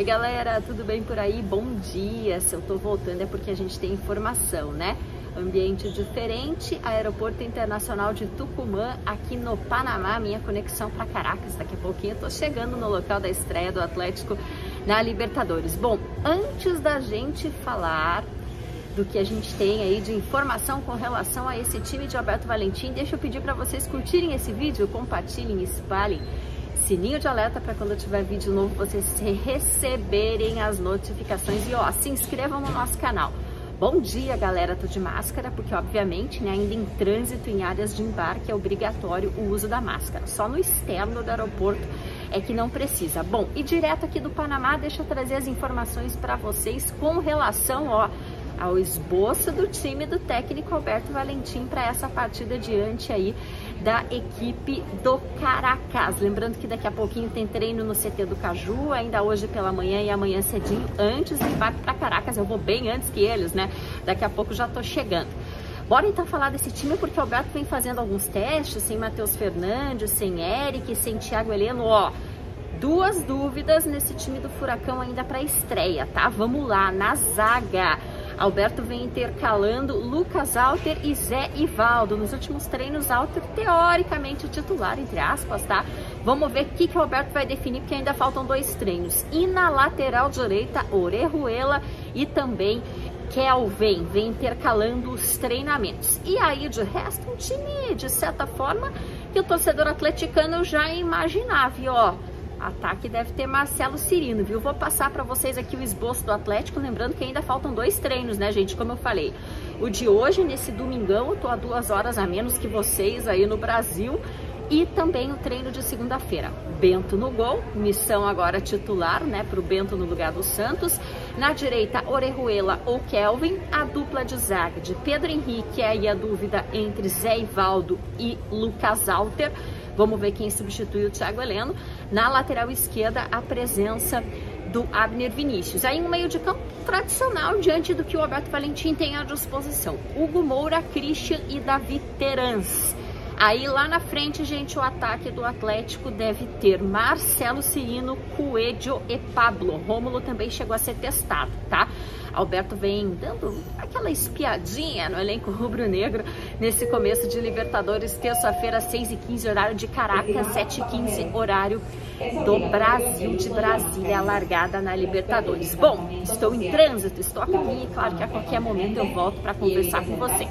Oi galera, tudo bem por aí? Bom dia! Se eu tô voltando é porque a gente tem informação, né? Ambiente diferente, Aeroporto Internacional de Tucumã, aqui no Panamá, minha conexão para Caracas. Daqui a pouquinho eu tô chegando no local da estreia do Atlético na Libertadores. Bom, antes da gente falar do que a gente tem aí de informação com relação a esse time de Alberto Valentim, deixa eu pedir para vocês curtirem esse vídeo, compartilhem, espalhem, sininho de alerta para quando eu tiver vídeo novo vocês receberem as notificações e ó, se inscrevam no nosso canal. Bom dia galera, tô de máscara porque obviamente, né, ainda em trânsito em áreas de embarque é obrigatório o uso da máscara, só no externo do aeroporto é que não precisa. Bom, e direto aqui do Panamá, deixa eu trazer as informações para vocês com relação, ó, ao esboço do time do técnico Alberto Valentim para essa partida diante aí da equipe do Caracas. Lembrando que daqui a pouquinho tem treino no CT do Caju, ainda hoje pela manhã e amanhã cedinho, antes do embarque para Caracas. Eu vou bem antes que eles, né? Daqui a pouco já tô chegando. Bora então falar desse time, porque o Alberto vem fazendo alguns testes, sem Matheus Fernandes, sem Eric, sem Thiago Heleno, ó. Duas dúvidas nesse time do Furacão ainda para estreia, tá? Vamos lá, na zaga. Alberto vem intercalando Lucas Alter e Zé Ivaldo. Nos últimos treinos, Alter teoricamente titular, entre aspas, tá? Vamos ver o que o Alberto vai definir, porque ainda faltam dois treinos. E na lateral direita, Orejuela e também Kelvin, vem intercalando os treinamentos. E aí, de resto, um time, de certa forma, que o torcedor atleticano já imaginava, ó. Ataque deve ter Marcelo Cirino, viu? Vou passar para vocês aqui o esboço do Atlético, lembrando que ainda faltam dois treinos, né, gente? Como eu falei, o de hoje, nesse domingão, eu tô a 2 horas a menos que vocês aí no Brasil, e também o treino de segunda-feira. Bento no gol, missão agora titular, né, pro Bento no lugar do Santos. Na direita, Orejuela ou Kelvin, a dupla de zaga de Pedro Henrique, aí a dúvida entre Zé Ivaldo e Lucas Alter. Vamos ver quem substitui o Thiago Heleno. Na lateral esquerda, a presença do Abner Vinícius. Aí um meio de campo tradicional diante do que o Alberto Valentim tem à disposição. Hugo Moura, Christian e Davi Terans. Aí lá na frente, gente, o ataque do Atlético deve ter Marcelo Cirino, Coelho e Pablo. Rômulo também chegou a ser testado, tá? Alberto vem dando aquela espiadinha no elenco rubro-negro nesse começo de Libertadores, terça-feira, 6h15, horário de Caracas, 7h15, horário do Brasil, de Brasília, a largada na Libertadores. Bom, estou em trânsito, estou aqui e claro que a qualquer momento eu volto para conversar com vocês.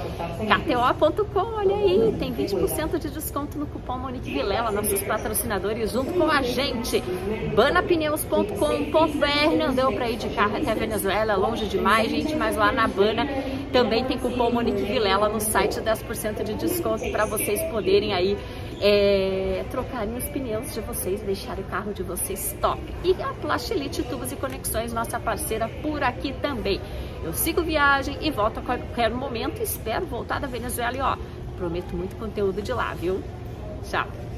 KTO.com, olha aí, tem 20% de desconto no cupom Monique Vilela, nossos patrocinadores junto com a gente. Banapneus.com.br, não deu para ir de carro até a Venezuela, longe demais, gente, mas lá na Bana também tem cupom Monique Vilela no site, 10% de desconto para vocês poderem aí trocarem os pneus de vocês, deixarem o carro de vocês top. E a Plastilite Tubos e Conexões, nossa parceira por aqui também. Eu sigo viagem e volto a qualquer momento, espero voltar da Venezuela e ó, prometo muito conteúdo de lá, viu? Tchau!